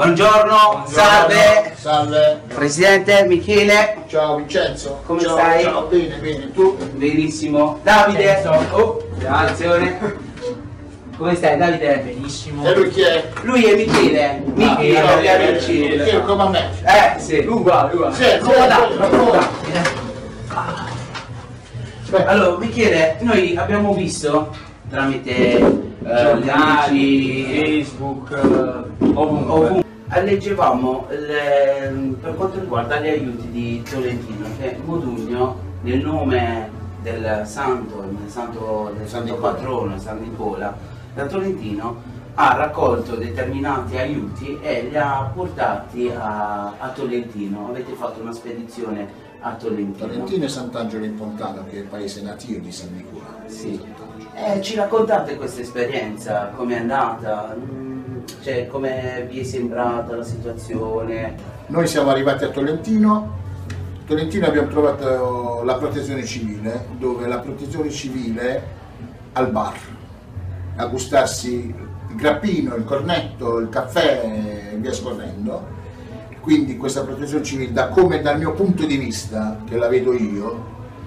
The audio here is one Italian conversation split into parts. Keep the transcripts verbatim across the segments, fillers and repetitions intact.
Buongiorno, Buongiorno, salve. Salve. Presidente Michele. Ciao Vincenzo. Come ciao, stai? Ciao, bene, bene, tu? Benissimo. Davide. Oh, attenzione. Come stai Davide? Benissimo. E lui chi è? Lui è Michele. Michele, ah, gli amici. Michele come a me. Eh, sì. Uguale, uguale. Sì, sì, sì. Allora, Michele, noi abbiamo visto tramite eh, gli amici, Facebook, eh, ovunque. ovunque. Leggevamo le, per quanto riguarda gli aiuti di Tolentino, che Modugno nel nome del santo, del santo, del santo patrono, San Nicola, da Tolentino ha raccolto determinati aiuti e li ha portati a, a Tolentino. Avete fatto una spedizione a Tolentino. Tolentino e Sant'Angelo in Pontano, che è il paese natio di San Nicola. Sì. Eh, ci raccontate questa esperienza, com'è andata? Cioè, come vi è sembrata la situazione? Noi siamo arrivati a Tolentino. A Tolentino abbiamo trovato la protezione civile, dove la protezione civile al bar, a gustarsi il grappino, il cornetto, il caffè e via scorrendo. Quindi questa protezione civile, da come dal mio punto di vista, che la vedo io,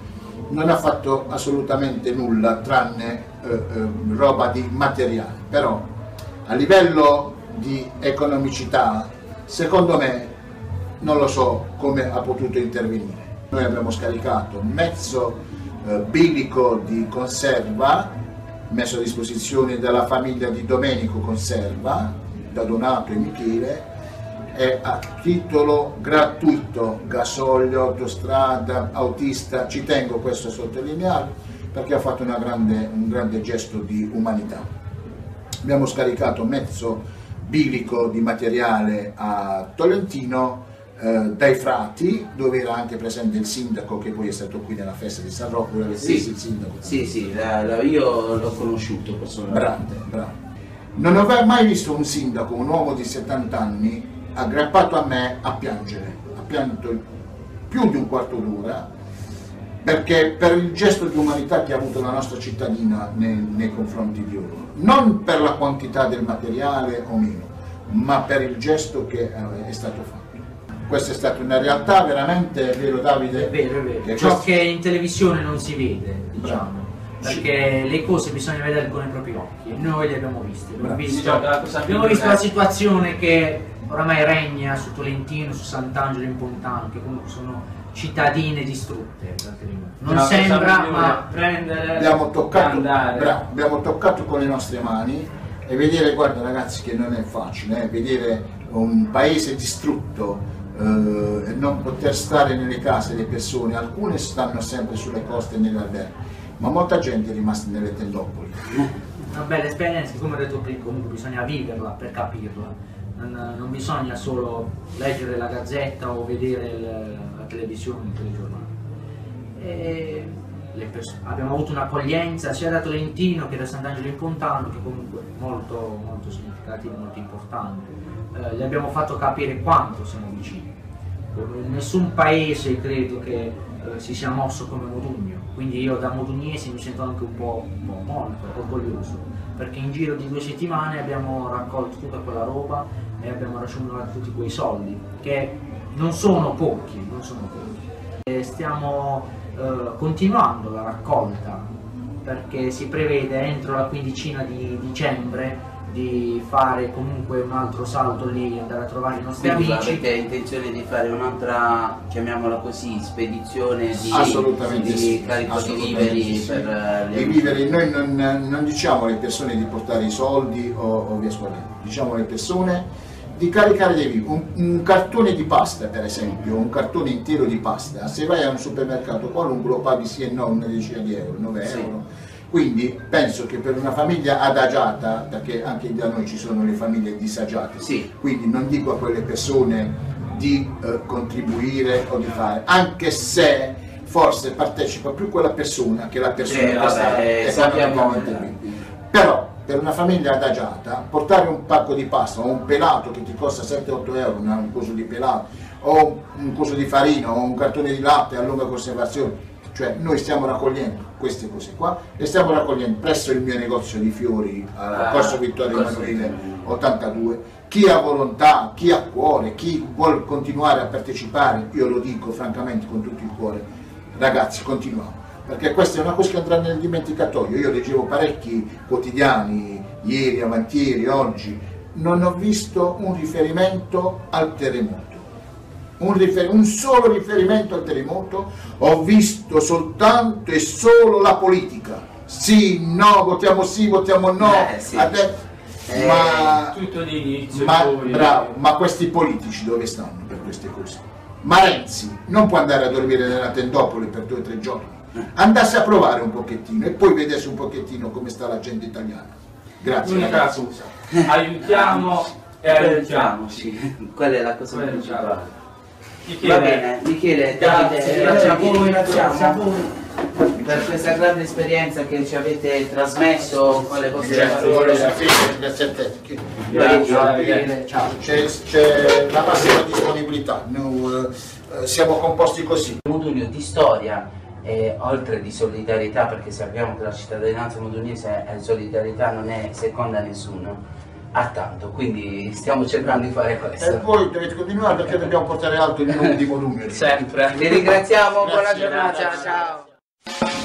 non ha fatto assolutamente nulla tranne eh, eh, roba di materiale. Però a livello di economicità, secondo me, non lo so come ha potuto intervenire. Noi abbiamo scaricato mezzo eh, bilico di conserva, messo a disposizione dalla famiglia di Domenico Conserva, da Donato e Michele, e a titolo gratuito, gasolio, autostrada, autista. Ci tengo questo a sottolineare perché ha fatto una grande, un grande gesto di umanità. Abbiamo scaricato mezzo bilico di materiale a Tolentino, eh, dai frati, dove era anche presente il sindaco, che poi è stato qui nella festa di San Rocco. Sì, il sindaco. Sì, sì, la, la, io l'ho conosciuto personalmente. Bravo, bravo. Non avevo mai visto un sindaco, un uomo di settanta anni, aggrappato a me a piangere. Ha pianto più di un quarto d'ora, perché per il gesto di umanità che ha avuto la nostra cittadina nei, nei confronti di loro, non per la quantità del materiale o meno, ma per il gesto che è stato fatto. Questa è stata una realtà veramente, è vero Davide? È vero, è vero. Che Ciò questo... che in televisione non si vede, diciamo. Bravo. Perché le cose bisogna vedere con i propri occhi, e noi le abbiamo viste. Abbiamo Bravo. visto, Diciamo, abbiamo visto la situazione che oramai regna su Tolentino, su Sant'Angelo in Pontano, che comunque sono cittadine distrutte. Non no, sembra, ma prendere, abbiamo toccato, andare. Bravo, abbiamo toccato con le nostre mani e vedere, guarda ragazzi, che non è facile, eh, vedere un paese distrutto eh, e non poter stare nelle case le persone. Alcune stanno sempre sulle coste e nelle alberghi, ma molta gente è rimasta nelle tendopoli. Una bella esperienza, come ho detto prima, comunque bisogna viverla per capirla. Non, non bisogna solo leggere la gazzetta o vedere il, la televisione, il telegiornale. E le abbiamo avuto un'accoglienza sia da Tolentino che da Sant'Angelo in Pontano, che comunque molto, molto significativa, molto importante. Eh, gli abbiamo fatto capire quanto siamo vicini. Nessun paese credo che eh, si sia mosso come Modugno, quindi io da modugnese mi sento anche un po', un po' molto orgoglioso, perché in giro di due settimane abbiamo raccolto tutta quella roba e abbiamo raccolto tutti quei soldi, che non sono pochi, non sono pochi. E stiamo eh, continuando la raccolta, perché si prevede entro la quindicina di dicembre di fare comunque un altro salto lì, andare a trovare i nostri Quindi amici. avete intenzione di fare un'altra, chiamiamola così, spedizione di, assolutamente di sì, carico di assolutamente viveri sì. per I viveri, noi non, non diciamo alle persone di portare i soldi o, o via scorrendo, diciamo alle persone di caricare dei viveri. Un, un cartone di pasta, per esempio, un cartone intero di pasta, se vai a un supermercato qualunque lo paghi sì e no una decina di euro, nove sì. euro. Quindi penso che per una famiglia adagiata, perché anche da noi ci sono le famiglie disagiate, sì. Quindi non dico a quelle persone di eh, contribuire o di fare, anche se forse partecipa più quella persona che la persona sì, che vabbè, sta economicamente qui. Però per una famiglia adagiata portare un pacco di pasta o un pelato che ti costa sette otto euro, un coso di pelato, o un coso di farina o un cartone di latte a lunga conservazione, Cioè noi stiamo raccogliendo queste cose qua e stiamo raccogliendo presso il mio negozio di fiori a Corso Vittorio Emanuele ottantadue, chi ha volontà, chi ha cuore, chi vuole continuare a partecipare, io lo dico francamente con tutto il cuore, ragazzi continuiamo, perché questa è una cosa che andrà nel dimenticatoio. Io leggevo parecchi quotidiani ieri, avanti ieri, oggi, non ho visto un riferimento al terremoto. Un, rifer un solo riferimento al terremoto, ho visto soltanto e solo la politica. Sì, no, votiamo sì, votiamo no. Eh, sì. Eh, ma, tutto d'inizio. ma, poi... bravo, ma questi politici dove stanno per queste cose? Ma Renzi non può andare a dormire nella tendopoli per due o tre giorni. Andasse a provare un pochettino e poi vedesse un pochettino come sta la gente italiana. Grazie. L'unica ragazzi. cosa, aiutiamo e aiutiamo. Sì, quella è la cosa Quella è principale. Michele, Va bene, Michele, grazie, grazie a grazie voi, grazie a voi per questa grande esperienza che ci avete trasmesso con le vostre Certo, parole. grazie a te. grazie. ciao. C'è la massima disponibilità, noi eh, siamo composti così. Modugno di storia e oltre di solidarietà, perché sappiamo che la cittadinanza modugnese è solidarietà, non è seconda a nessuno, ha tanto, quindi stiamo cercando di fare questo. E voi dovete continuare perché dobbiamo portare alto il nome di Modugno. Sempre. Vi ringraziamo, buona Grazie, giornata, grazie. ciao.